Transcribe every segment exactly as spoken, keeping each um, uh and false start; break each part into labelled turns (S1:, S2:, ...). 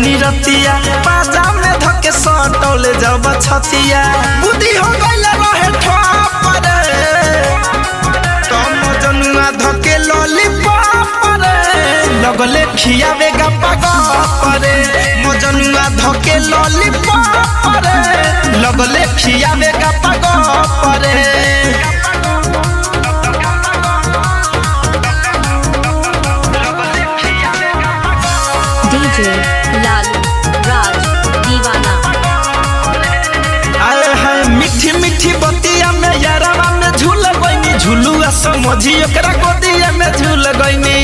S1: गईनी रतिया बाजा में धके सटौले जब छतिया बुद्धि हो गइल रहे ठोपर तम जनुआ धके लॉलीपॉप रे लगले खियावे गप्पा गपरे मजनुआ धके लॉलीपॉप रे लगले खियावे गप्पा गपरे
S2: डीजे लालू राज दीवाना।
S1: आए हाय मीठी मीठी बतिया में यारवा में झूल गईनी झूलुआ समझी ओकरा गोदिया में झूल गईनी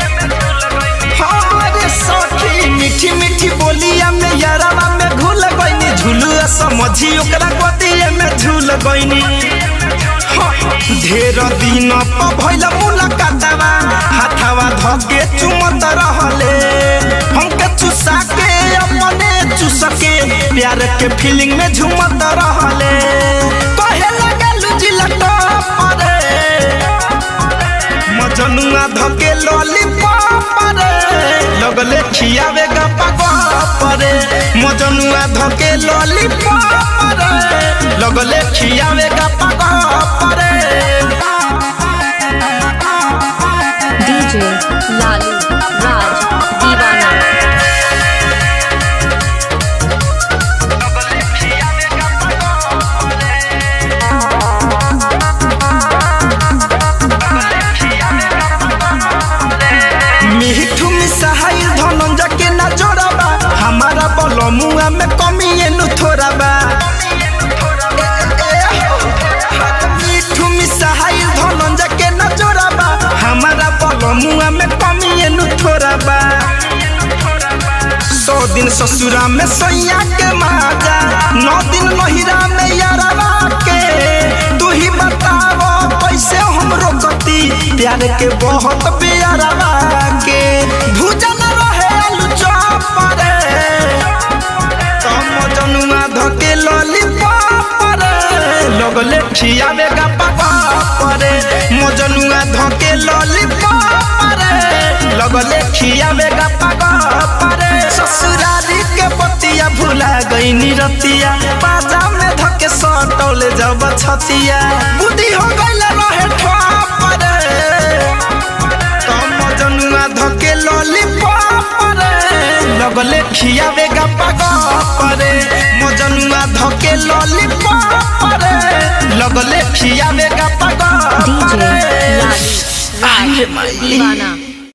S1: हमारे सखी मीठी मीठी बोलिया में यारवा में घुल गईनी झूलुआ समझी ओकरा गोदिया में झूल गईनी ढेर दिन प भइल मुलाकातवा हाथवा धके चुमत रहले हमके चुसा के अपने चुसके प्यार के फीलिंग में झूमत रहले कहे लगल जिलटो परे मजनुआ धके लॉलीपॉप रे लगले खियावे गप्पा गपरे मजनुआ धके लॉलीपॉप रे लगले खियावे गप्पा गपरे
S2: डीजे लालू राज दीवाना।
S1: मिठू मिसाइल धनंजा के ना जोड़ाबा हमारा बलमुआ में कमी एनु थोड़ाबा मिठू मिसाइल धनंजा के ना जोड़ाबा हमारा बलमुआ में कमी एनु थोड़ाबा सौ दिन ससुरा में सैया के माजा नौ दिन नहिरा में यारवा के तू ही बताओ कैसे हम रोकती प्यार के बहुत प्यारवा के भूजन रहे आलू चॉप रे तम जनुआ धके लॉलीपॉप रे लगले खियावे गप्पा गपरे मजनुआ धके लॉलीपॉप रे लगले खियावे गप्पा गपरे ससुरारी के बतिया भुला गईनी रतिया बाजा में धके सटौले जब छतिया बुद्धि हो गइल रहे ठोपर तम जनुआ धके लॉलीपॉप रे लगले खियावे गप्पा गपरे मजनुआ धके लॉलीपॉप रे लगले खियावे गप्पा गपरे
S2: डीजे लालू राज दीवाना।